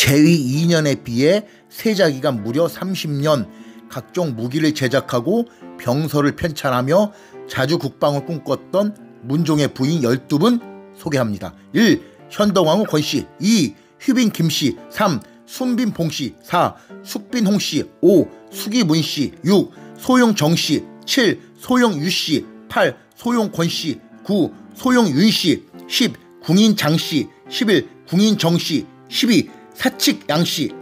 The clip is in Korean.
제위 2년에 비해 세자기간 무려 30년, 각종 무기를 제작하고 병서를 편찬하며 자주 국방을 꿈꿨던 문종의 부인 12분 소개합니다. 1. 현덕왕후 권씨. 2. 휘빈 김씨. 3. 순빈 봉씨. 4. 숙빈 홍씨. 5. 수기문 씨. 6. 소용 정씨. 7. 소용 유씨. 8. 소용 권씨. 9. 소용 윤씨. 10. 궁인 장씨. 11. 궁인 정씨. 12. 사칙 양씨.